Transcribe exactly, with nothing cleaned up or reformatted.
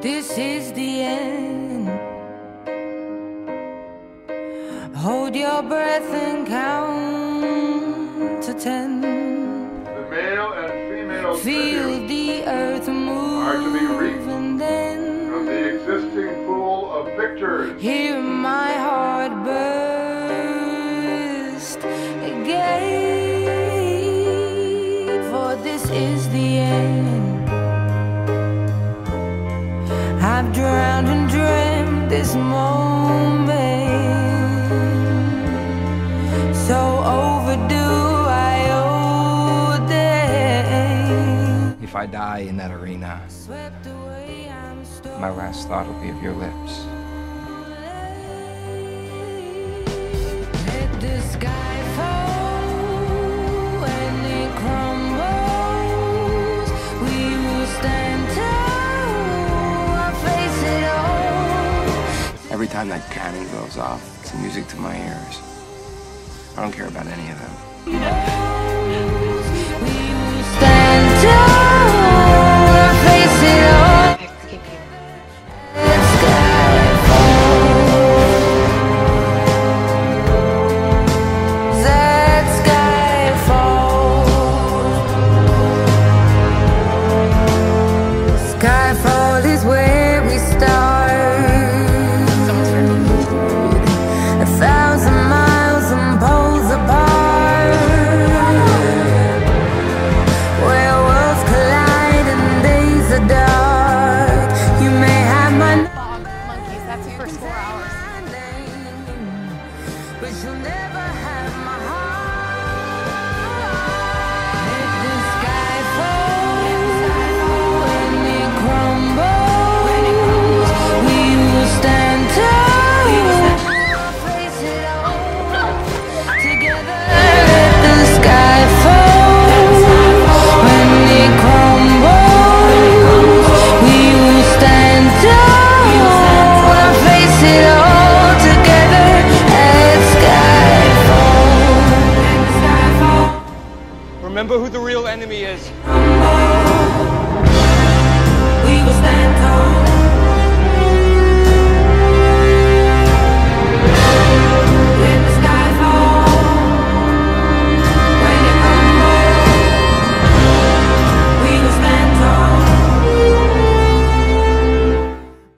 This is the end. Hold your breath and count to ten. The male and female Feel the earth move are to be reaped and then from the existing pool of victors. hear my heart burst again. For this is the end. I've drowned and dreamt this moment, so overdue I owe them. If I die in that arena, Swept away, I'm stolen. my last thought will be of your lips. Let the sky fall when it crumbles. We will stand tall, face it all. Every time that cannon goes off, it's music to my ears. I don't care about any of them. We will stand tall, face it all. Let sky fall. Let sky fall. Skyfall is where we start. A thousand miles and poles apart, where worlds collide and days are dark. You may have my Fog monkeys, that's the first four hours. name, but you'll never have my heart. Let the sky fall when it crumbles. We will stand tall, face it all together. Let the sky fall when it crumbles. We will stand tall, face it all together. Let sky fall. Remember who the real enemy is. From